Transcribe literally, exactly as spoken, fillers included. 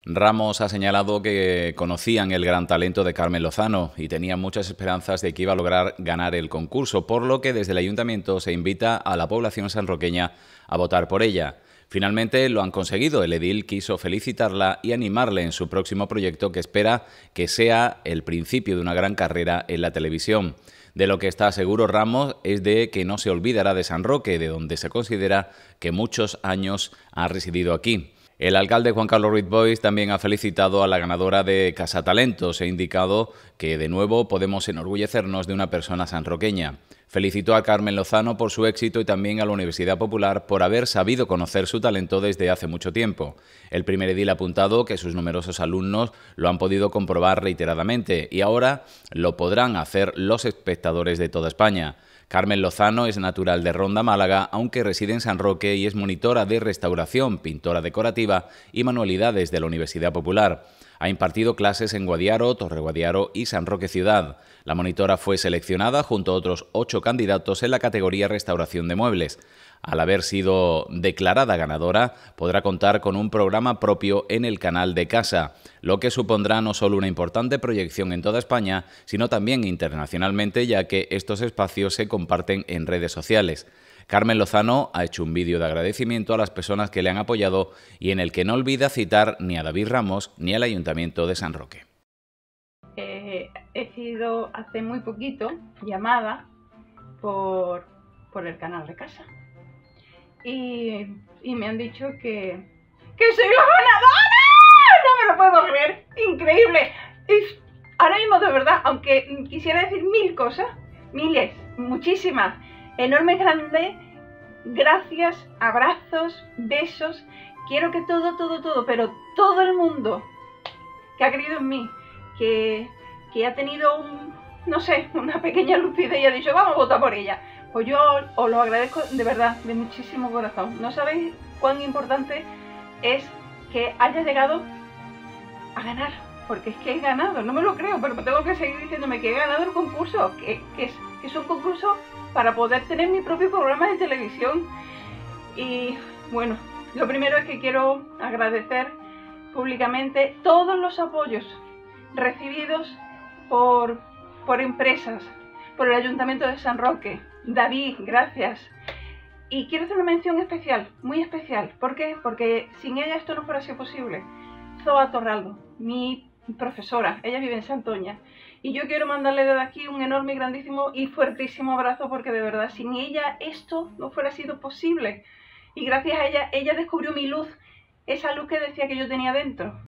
Ramos ha señalado que conocían el gran talento de Carmen Lozano y tenían muchas esperanzas de que iba a lograr ganar el concurso, por lo que desde el Ayuntamiento se invita a la población sanroqueña a votar por ella. Finalmente lo han conseguido. El edil quiso felicitarla y animarle en su próximo proyecto, que espera que sea el principio de una gran carrera en la televisión. De lo que está seguro Ramos es de que no se olvidará de San Roque, de donde se considera que muchos años ha residido aquí. El alcalde Juan Carlos Ruiz Boix también ha felicitado a la ganadora de Cazatalentos e indicado que de nuevo podemos enorgullecernos de una persona sanroqueña. Felicitó a Carmen Lozano por su éxito y también a la Universidad Popular por haber sabido conocer su talento desde hace mucho tiempo. El primer edil ha apuntado que sus numerosos alumnos lo han podido comprobar reiteradamente y ahora lo podrán hacer los espectadores de toda España. Carmen Lozano es natural de Ronda, Málaga, aunque reside en San Roque y es monitora de restauración, pintora decorativa y manualidades de la Universidad Popular. Ha impartido clases en Guadiaro, Torreguadiaro y San Roque Ciudad. La monitora fue seleccionada junto a otros ocho candidatos en la categoría Restauración de Muebles. Al haber sido declarada ganadora, podrá contar con un programa propio en el canal de Casa, lo que supondrá no solo una importante proyección en toda España, sino también internacionalmente, ya que estos espacios se comparten en redes sociales. Carmen Lozano ha hecho un vídeo de agradecimiento a las personas que le han apoyado y en el que no olvida citar ni a David Ramos ni al Ayuntamiento de San Roque. Eh, he sido hace muy poquito llamada por, por el canal de Casa y, y me han dicho que, que soy la ganadora. No me lo puedo creer, increíble. Y ahora mismo, de verdad, aunque quisiera decir mil cosas, miles, muchísimas, enormes, grandes, gracias, abrazos, besos. Quiero que todo, todo, todo, pero todo el mundo que ha creído en mí, que, que ha tenido un, no sé, una pequeña lucidez y ha dicho vamos a votar por ella, pues yo os lo agradezco de verdad, de muchísimo corazón. No sabéis cuán importante es que haya llegado a ganar, porque es que he ganado, no me lo creo, pero tengo que seguir diciéndome que he ganado el concurso, que, que, es, que es un concurso para poder tener mi propio programa de televisión. Y bueno, lo primero es que quiero agradecer públicamente todos los apoyos recibidos por, por empresas, por el Ayuntamiento de San Roque. David, gracias. Y quiero hacer una mención especial, muy especial. ¿Por qué? Porque sin ella esto no fuera sido posible. Zoa Torralbo, mi profesora, ella vive en Santoña. Y yo quiero mandarle desde aquí un enorme, grandísimo y fuertísimo abrazo, porque de verdad sin ella esto no fuera sido posible. Y gracias a ella, ella descubrió mi luz, esa luz que decía que yo tenía dentro.